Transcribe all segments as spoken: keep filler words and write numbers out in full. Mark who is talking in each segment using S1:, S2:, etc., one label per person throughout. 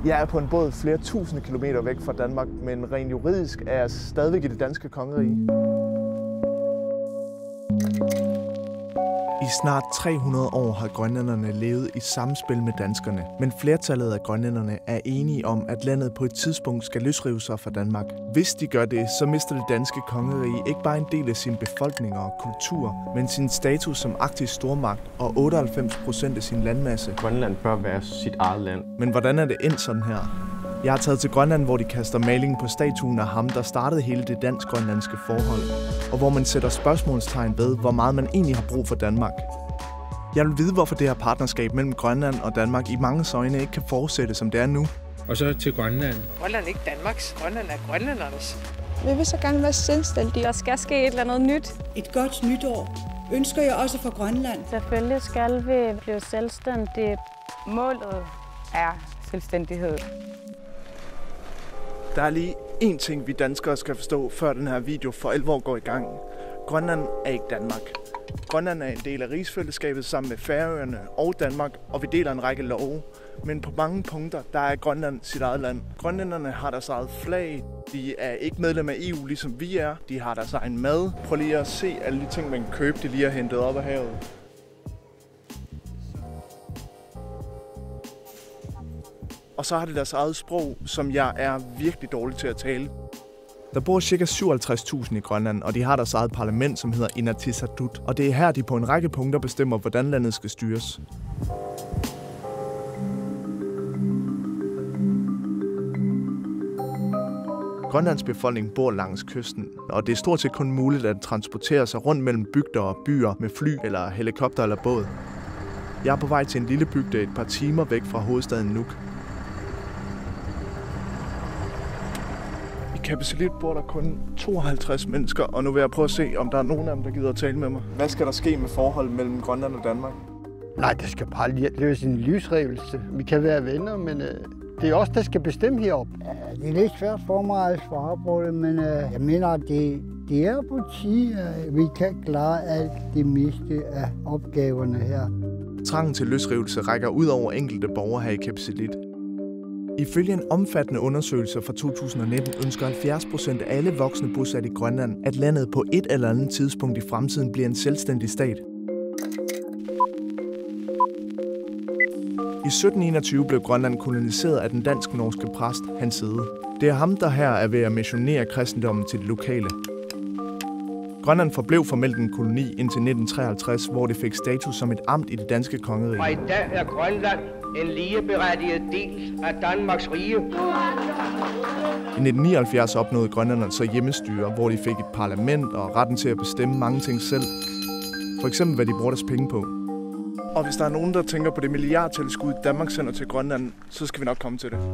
S1: Jeg er på en båd flere tusinde kilometer væk fra Danmark, men rent juridisk er jeg stadigvæk i det danske kongerige. I snart tre hundrede år har grønlænderne levet i samspil med danskerne, men flertallet af grønlænderne er enige om, at landet på et tidspunkt skal løsrive sig fra Danmark. Hvis de gør det, så mister det danske kongerige ikke bare en del af sin befolkning og kultur, men sin status som arktisk stormagt og otteoghalvfems procent af sin landmasse.
S2: Grønland bør være sit eget land.
S1: Men hvordan er det endt sådan her? Jeg har taget til Grønland, hvor de kaster maling på statuen af ham, der startede hele det dansk-grønlandske forhold, og hvor man sætter spørgsmålstegn ved, hvor meget man egentlig har brug for Danmark. Jeg vil vide, hvorfor det her partnerskab mellem Grønland og Danmark i mange øjne ikke kan fortsætte, som det er nu.
S3: Og så til Grønland.
S4: Grønland er ikke Danmarks. Grønland er grønlændernes.
S5: Vi vil så gerne være selvstændige.
S6: Der skal ske et eller andet nyt.
S7: Et godt nytår ønsker jeg også for Grønland.
S6: Selvfølgelig skal vi blive selvstændige. Målet er selvstændighed.
S1: Der er lige én ting, vi danskere skal forstå, før den her video for alvor går i gang. Grønland er ikke Danmark. Grønland er en del af rigsfællesskabet sammen med Færøerne og Danmark, og vi deler en række love. Men på mange punkter, der er Grønland sit eget land. Grønlænderne har deres eget flag. De er ikke medlem af E U, ligesom vi er. De har deres egen mad. Prøv lige at se alle de ting, man kan købe, de lige har hentet op af havet. Og så har de deres eget sprog, som jeg er virkelig dårlig til at tale. Der bor ca. syvoghalvtreds tusind i Grønland, og de har deres eget parlament, som hedder Inatsisartut. Og det er her, de på en række punkter bestemmer, hvordan landet skal styres. Grønlands befolkning bor langs kysten, og det er stort set kun muligt at transportere sig rundt mellem bygder og byer med fly eller helikopter eller båd. Jeg er på vej til en lille bygde et par timer væk fra hovedstaden Nuuk. I Kapecilit bor der kun tooghalvtreds mennesker, og nu vil jeg prøve at se, om der er nogen af dem, der gider at tale med mig. Hvad skal der ske med forholdet mellem Grønland og Danmark?
S8: Nej, det skal bare løse en livsrevelse. Vi kan være venner, men øh, det er os, der skal bestemme heroppe.
S9: Ja, det er lidt svært for mig at svare på det, men øh, jeg mener, at det, det er på tide, at vi kan klare alt det meste af opgaverne her.
S1: Trangen til løsrivelse rækker ud over enkelte borgere her i Kapecilit. Ifølge en omfattende undersøgelse fra to tusind nitten ønsker halvfjerds procent af alle voksne bosat i Grønland, at landet på et eller andet tidspunkt i fremtiden bliver en selvstændig stat. I sytten enogtyve blev Grønland koloniseret af den dansk-norske præst Hans Egede. Det er ham, der her er ved at missionere kristendommen til det lokale. Grønland forblev formelt en koloni indtil nitten treoghalvtreds, hvor det fik status som et amt i det danske kongerige.
S10: Fra i dag er Grønland en ligeberettiget del af Danmarks rige.
S1: I nitten nioghalvfjerds opnåede grønlænderne så hjemmestyre, hvor de fik et parlament og retten til at bestemme mange ting selv. For eksempel, hvad de bruger deres penge på. Og hvis der er nogen, der tænker på det milliardtilskud, Danmark sender til Grønland, så skal vi nok komme til det.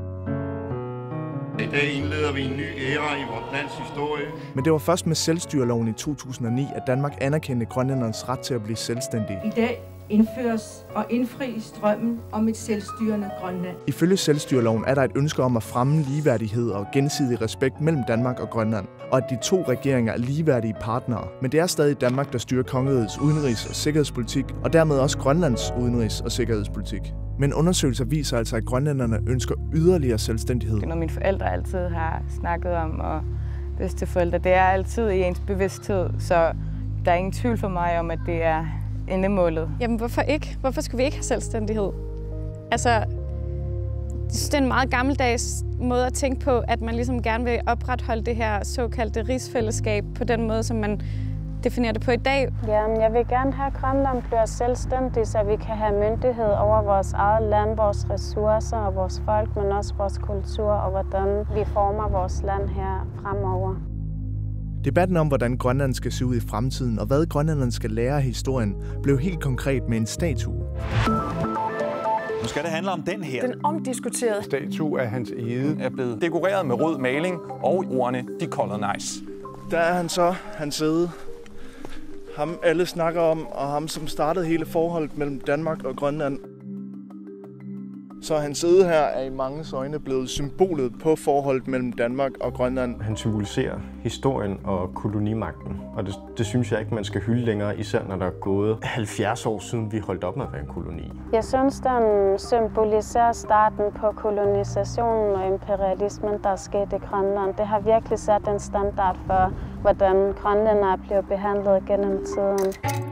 S11: I dag indleder vi en ny æra i vores lands historie.
S1: Men det var først med selvstyreloven i to tusind og ni, at Danmark anerkendte grønlændernes ret til at blive selvstændige.
S12: I dag indføres og indfries drømmen om et selvstyrende Grønland.
S1: Ifølge selvstyreloven er der et ønske om at fremme ligeværdighed og gensidig respekt mellem Danmark og Grønland, og at de to regeringer er ligeværdige partnere. Men det er stadig Danmark, der styrer kongerigets udenrigs- og sikkerhedspolitik, og dermed også Grønlands udenrigs- og sikkerhedspolitik. Men undersøgelser viser altså, at grønlænderne ønsker yderligere selvstændighed.
S6: Når mine forældre altid har snakket om, og bedsteforældre, det er altid i ens bevidsthed, så der er ingen tvivl for mig om, at det er endemålet.
S5: Jamen hvorfor ikke? Hvorfor skulle vi ikke have selvstændighed? Altså, jeg synes, det er en meget gammeldags måde at tænke på, at man ligesom gerne vil opretholde det her såkaldte rigsfællesskab på den måde, som man definerer det på i dag.
S6: Jamen, jeg vil gerne have, at Grønland bliver selvstændig, så vi kan have myndighed over vores eget land, vores ressourcer og vores folk, men også vores kultur og hvordan vi former vores land her fremover.
S1: Debatten om, hvordan Grønland skal se ud i fremtiden, og hvad grønlænderne skal lære af historien, blev helt konkret med en statue.
S13: Nu skal det handle om den her.
S5: Den omdiskuterede
S8: statue af Hans Egede
S13: er blevet dekoreret med rød maling og ordene de colonize.
S1: Der er han så, Hans Egede. Ham alle snakker om, og ham som startede hele forholdet mellem Danmark og Grønland. Så hans side her er i mange øjne blevet symbolet på forholdet mellem Danmark og Grønland.
S2: Han symboliserer historien og kolonimagten, og det, det synes jeg ikke, man skal hylde længere, især når der er gået halvfjerds år siden, vi holdt op med at være en koloni.
S6: Jeg synes, den symboliserer starten på kolonisationen og imperialismen, der er sket i Grønland. Det har virkelig sat en standard for, hvordan grønlændere bliver behandlet gennem tiden.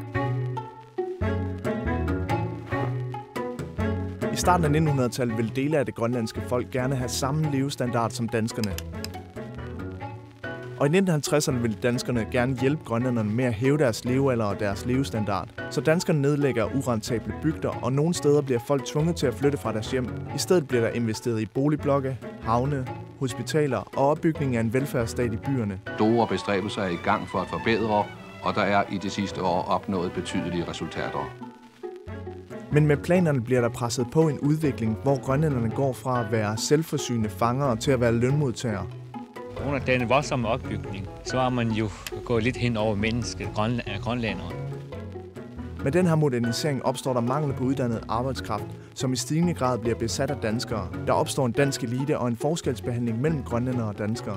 S1: I starten af nittenhundredetallet ville dele af det grønlandske folk gerne have samme levestandard som danskerne. Og i nitten halvtredserne ville danskerne gerne hjælpe grønlænderne med at hæve deres levealder og deres levestandard. Så danskerne nedlægger urentable bygder, og nogle steder bliver folk tvunget til at flytte fra deres hjem. I stedet bliver der investeret i boligblokke, havne, hospitaler og opbygning af en velfærdsstat i byerne.
S3: Store bestræbelser er i gang for at forbedre, og der er i de sidste år opnået betydelige resultater.
S1: Men med planerne bliver der presset på en udvikling, hvor grønlænderne går fra at være selvforsynende fangere til at være lønmodtagere.
S14: Under den voldsomme opbygning, så er man jo gået lidt hen over mennesket, grønlændere.
S1: Med den her modernisering opstår der mangel på uddannet arbejdskraft, som i stigende grad bliver besat af danskere. Der opstår en dansk elite og en forskelsbehandling mellem grønlændere og danskere.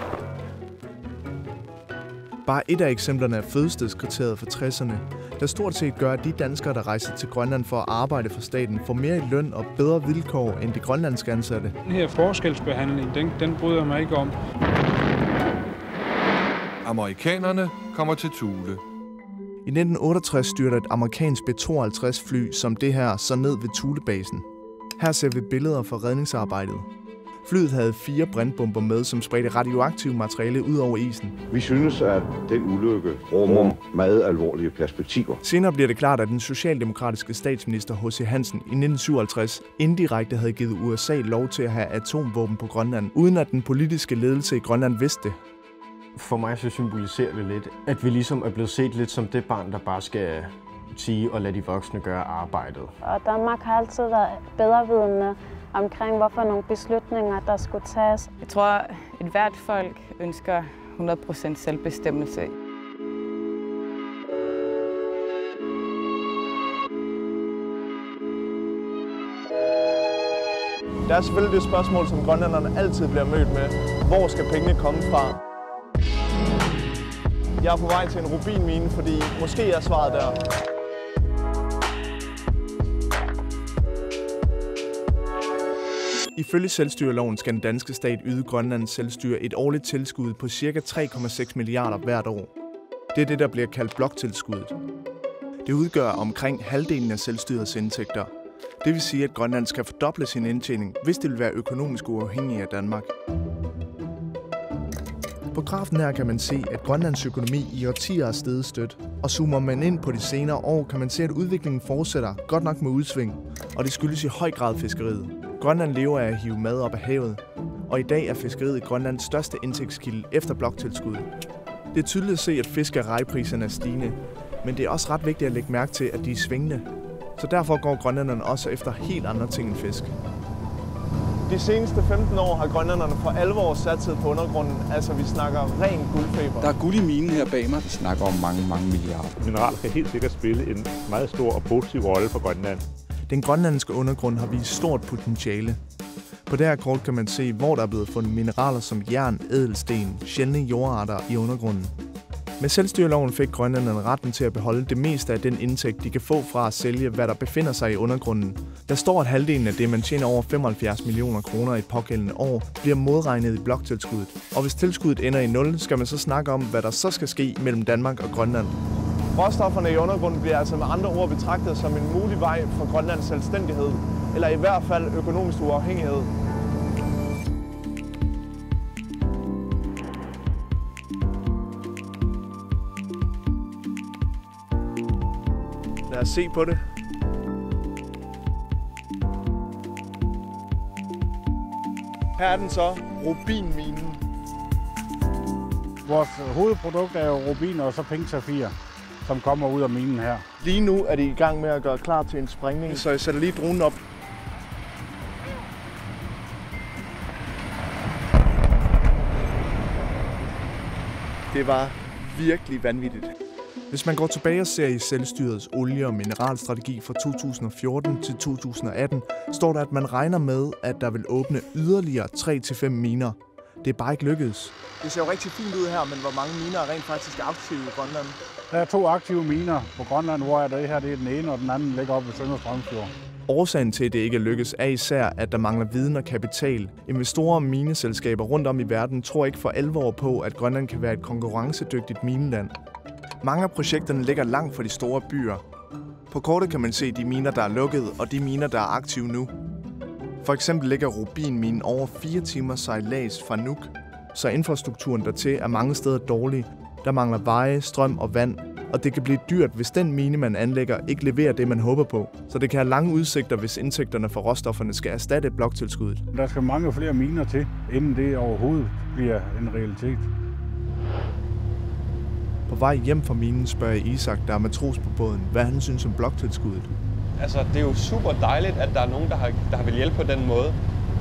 S1: Bare et af eksemplerne er fødestedskriteriet fra tresserne, der stort set gør, at de danskere, der rejser til Grønland for at arbejde for staten, får mere i løn og bedre vilkår end de grønlandske ansatte.
S15: Den her forskelsbehandling, den, den bryder mig ikke om.
S16: Amerikanerne kommer til Thule.
S1: I nitten otteogtres styrter et amerikansk B tooghalvtreds fly som det her så ned ved Thulebasen. Her ser vi billeder fra redningsarbejdet. Flyet havde fire brandbomber med, som spredte radioaktivt materiale ud over isen.
S17: Vi synes, at den ulykke rummer meget alvorlige perspektiver.
S1: Senere bliver det klart, at den socialdemokratiske statsminister H C Hansen i nitten syvoghalvtreds indirekte havde givet U S A lov til at have atomvåben på Grønland, uden at den politiske ledelse i Grønland vidste det.
S2: For mig så symboliserer det lidt, at vi ligesom er blevet set lidt som det barn, der bare skal sige og lade de voksne gøre arbejdet.
S6: Og Danmark har altid været bedrevidende omkring, hvorfor nogle beslutninger, der skulle tages.
S18: Jeg tror, at et hvert folk ønsker hundrede procent selvbestemmelse.
S1: Der er selvfølgelig det spørgsmål, som grønlænderne altid bliver mødt med. Hvor skal pengene komme fra? Jeg er på vej til en rubinmine, fordi måske er svaret der. Ifølge selvstyreloven skal den danske stat yde Grønlands selvstyre et årligt tilskud på ca. tre komma seks milliarder hvert år. Det er det, der bliver kaldt bloktilskuddet. Det udgør omkring halvdelen af selvstyrets indtægter. Det vil sige, at Grønland skal fordoble sin indtjening, hvis det vil være økonomisk uafhængig af Danmark. På grafen her kan man se, at Grønlands økonomi i årtier er steget stødt. Og zoomer man ind på de senere år, kan man se, at udviklingen fortsætter, godt nok med udsving. Og det skyldes i høj grad fiskeriet. Grønland lever af at hive mad op af havet, og i dag er fiskeriet Grønlands største indtægtskilde efter bloktilskuddet. Det er tydeligt at se, at fisk- og rejepriserne er stigende, men det er også ret vigtigt at lægge mærke til, at de er svingende. Så derfor går grønlænderne også efter helt andre ting end fisk. De seneste femten år har grønlænderne for alvor satset på undergrunden, altså vi snakker ren guldfeber.
S19: Der er guld i minen her bag mig. Vi snakker om mange, mange milliarder.
S20: Mineraler kan helt sikkert spille en meget stor og positiv rolle for Grønland.
S1: Den grønlandske undergrund har vist stort potentiale. På det her kort kan man se, hvor der er blevet fundet mineraler som jern, ædelsten, sjældne jordarter i undergrunden. Med selvstyreloven fik grønlænderne retten til at beholde det meste af den indtægt, de kan få fra at sælge, hvad der befinder sig i undergrunden. Der står, at halvdelen af det, man tjener over femoghalvfjerds millioner kroner i et pågældende år, bliver modregnet i bloktilskuddet. Og hvis tilskuddet ender i nul, skal man så snakke om, hvad der så skal ske mellem Danmark og Grønland. Råstofferne i undergrunden bliver altså med andre ord betragtet som en mulig vej for Grønlands selvstændighed, eller i hvert fald økonomisk uafhængighed. Lad os se på det. Her er den så, rubinminen.
S21: Vores hovedprodukt er jo rubiner og så pink safir, som kommer ud af minen her.
S1: Lige nu er de i gang med at gøre klar til en sprængning, så jeg sætter lige dronen op. Det var virkelig vanvittigt. Hvis man går tilbage og ser i selvstyrets olie- og mineralstrategi fra to tusind og fjorten til to tusind og atten, står der, at man regner med, at der vil åbne yderligere tre til fem miner. Det er bare ikke lykkedes. Det ser jo rigtig fint ud her, men hvor mange miner er rent faktisk aktive i Grønland?
S21: Der er to aktive miner på Grønland, hvor det her det er den ene, og den anden ligger oppe ved Søndre Strømfjord.
S1: Årsagen til, at det ikke lykkes, er især, at der mangler viden og kapital. Investorer og mineselskaber rundt om i verden tror ikke for alvor på, at Grønland kan være et konkurrencedygtigt mineland. Mange af projekterne ligger langt fra de store byer. På kortet kan man se de miner, der er lukket, og de miner, der er aktive nu. For eksempel ligger rubinminen over fire timer sejlads fra Nuuk, så infrastrukturen dertil er mange steder dårlig. Der mangler veje, strøm og vand, og det kan blive dyrt, hvis den mine, man anlægger, ikke leverer det, man håber på. Så det kan have lange udsigter, hvis indtægterne for råstofferne skal erstatte bloktilskuddet.
S21: Der skal mange flere miner til, inden det overhovedet bliver en realitet.
S1: På vej hjem fra minen spørger jeg Isak, der er matros på båden, hvad han synes om bloktilskuddet.
S4: Altså, det er jo super dejligt, at der er nogen, der har, der har vil hjælpe på den måde.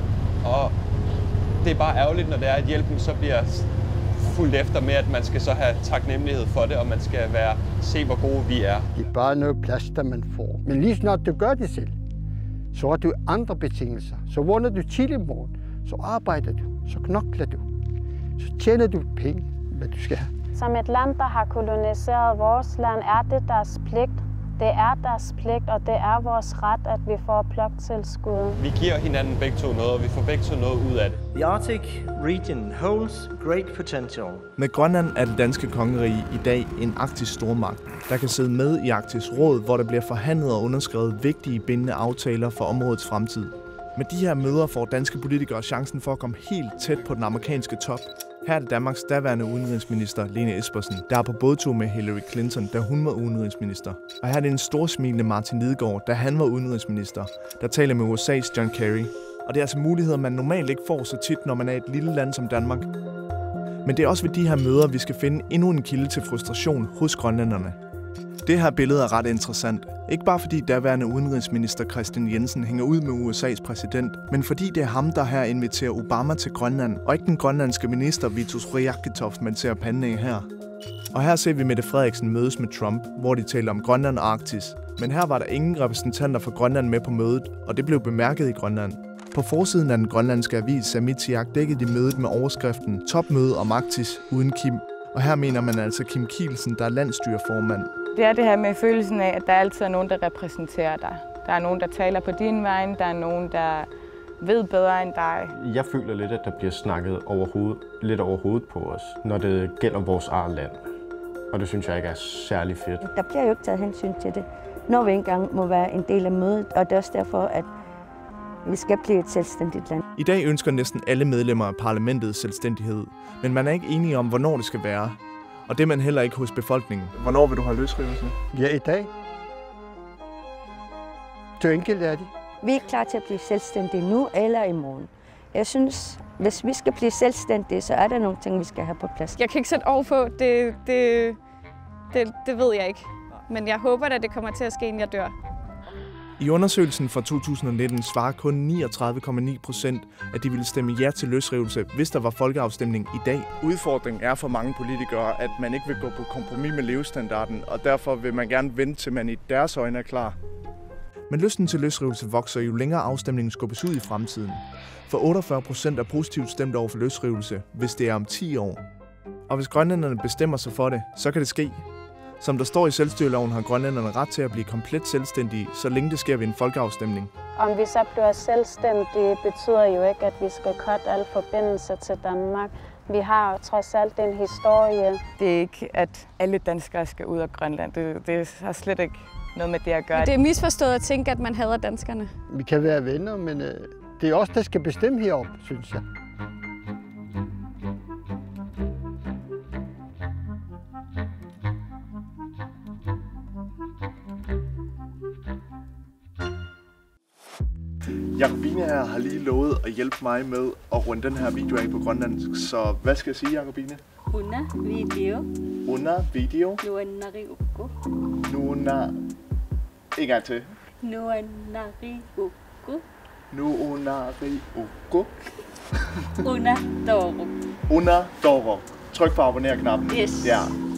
S4: Og det er bare ærgerligt, når det er, at hjælpen så bliver fuldt efter med, at man skal så have taknemmelighed for det, og man skal være, se, hvor gode vi er.
S8: Det er bare noget plaster, man får. Men lige snart du gør det selv, så har du andre betingelser. Så vågner du tidlig i morgen, så arbejder du, så knokler du. Så tjener du penge, hvad du skal have.
S6: Som et land, der har koloniseret vores land, er det deres pligt. Det er deres pligt, og det er vores ret, at vi får bloktilskud.
S4: Vi giver hinanden begge to noget, og vi får begge to noget ud af det.
S22: The Arctic region holds great potential.
S1: Med Grønland er det danske kongerige i dag en arktisk stormagt, der kan sidde med i Arktisk Råd, hvor der bliver forhandlet og underskrevet vigtige bindende aftaler for områdets fremtid. Med de her møder får danske politikere chancen for at komme helt tæt på den amerikanske top. Her er det Danmarks daværende udenrigsminister, Lene Espersen, der er på bådtur med Hillary Clinton, da hun var udenrigsminister. Og her er det en storsmilende Martin Lidegaard, da han var udenrigsminister, der taler med U S A's John Kerry. Og det er altså muligheder, man normalt ikke får så tit, når man er et lille land som Danmark. Men det er også ved de her møder, vi skal finde endnu en kilde til frustration hos grønlænderne. Det her billede er ret interessant. Ikke bare fordi daværende udenrigsminister Kristian Jensen hænger ud med U S A's præsident, men fordi det er ham, der her inviterer Obama til Grønland, og ikke den grønlandske minister Vitus Riakitoft, man ser panden af her. Og her ser vi Mette Frederiksen mødes med Trump, hvor de taler om Grønland og Arktis. Men her var der ingen repræsentanter fra Grønland med på mødet, og det blev bemærket i Grønland. På forsiden af den grønlandske avis Samitsiaq dækkede de mødet med overskriften Topmøde om Arktis uden Kim. Og her mener man altså Kim Kielsen, der er landsstyreformand.
S18: Det er det her med følelsen af, at der altid er nogen, der repræsenterer dig. Der er nogen, der taler på din vej, der er nogen, der ved bedre end dig.
S2: Jeg føler lidt, at der bliver snakket overhovedet, lidt over hovedet på os, når det gælder vores eget land. Og det synes jeg ikke er særlig fedt.
S23: Der bliver jo ikke taget hensyn til det, når vi engang må være en del af mødet, og det er også derfor, at vi skal blive et selvstændigt land.
S1: I dag ønsker næsten alle medlemmer af parlamentet selvstændighed, men man er ikke enige om, hvornår det skal være. Og det er man heller ikke hos befolkningen. Hvornår vil du have løsrivelse?
S8: Ja, i dag. Så enkelt er det.
S23: Vi er klar til at blive selvstændige nu eller i morgen. Jeg synes, hvis vi skal blive selvstændige, så er der nogle ting, vi skal have på plads.
S5: Jeg kan ikke sætte over på, det, det, det, det ved jeg ikke. Men jeg håber, at det kommer til at ske, inden jeg dør.
S1: I undersøgelsen fra to tusind og nitten svarer kun niogtredive komma ni procent, at de ville stemme ja til løsrivelse, hvis der var folkeafstemning i dag. Udfordringen er for mange politikere, at man ikke vil gå på kompromis med levestandarden, og derfor vil man gerne vente, til man i deres øjne er klar. Men lysten til løsrivelse vokser, jo længere afstemningen skubbes ud i fremtiden. For otteogfyrre procent er positivt stemt over for løsrivelse, hvis det er om ti år. Og hvis grønlænderne bestemmer sig for det, så kan det ske. Som der står i selvstyreloven, har grønlænderne ret til at blive komplet selvstændige, så længe det sker ved en folkeafstemning.
S6: Om vi så bliver selvstændige, betyder jo ikke, at vi skal cutte alle forbindelser til Danmark. Vi har trods alt en historie.
S18: Det er ikke, at alle danskere skal ud af Grønland. Det, det har slet ikke noget med det at gøre.
S5: Men det er misforstået at tænke, at man hader danskerne.
S8: Vi kan være venner, men øh, det er os, der skal bestemme heroppe, synes jeg.
S1: Jacobine her har lige lovet at hjælpe mig med at runde den her video af på grønlandsk, så hvad skal jeg sige, Jacobine?
S23: Una video.
S1: Una video.
S23: Nuanari uko.
S1: Nuna. En gang til.
S23: Nuanari uko.
S1: Nuanari uko.
S23: Una doro.
S1: Una doro. Tryk på abonner-knappen.
S23: Yes.
S1: Ja.